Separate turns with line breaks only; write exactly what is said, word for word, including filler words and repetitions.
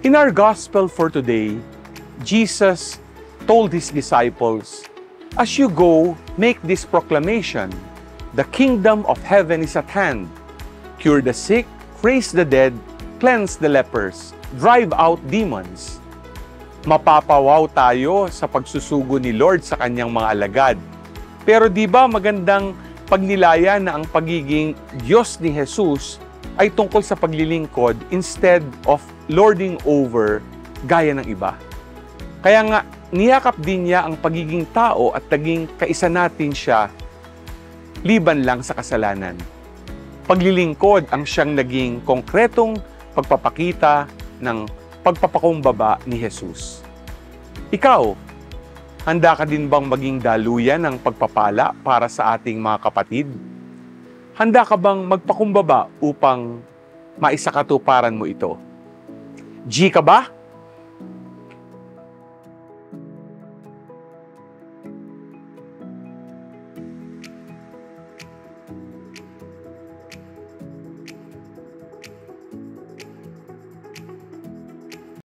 In our gospel for today, Jesus told his disciples, "As you go, make this proclamation, the kingdom of heaven is at hand. Cure the sick, raise the dead, cleanse the lepers, drive out demons." Mapapawaw tayo sa pagsusugo ni Lord sa kanyang mga alagad. Pero di ba magandang pagnilaya na ang pagiging Diyos ni Jesus ay tungkol sa paglilingkod instead of lording over gaya ng iba. Kaya nga, niyakap din niya ang pagiging tao at naging kaisa natin siya liban lang sa kasalanan. Paglilingkod ang siyang naging konkretong pagpapakita ng pagpapakumbaba ni Jesus. Ikaw, handa ka din bang maging daluyan ng pagpapala para sa ating mga kapatid? Handa ka bang magpakumbaba upang maisakatuparan mo ito? G ka ba?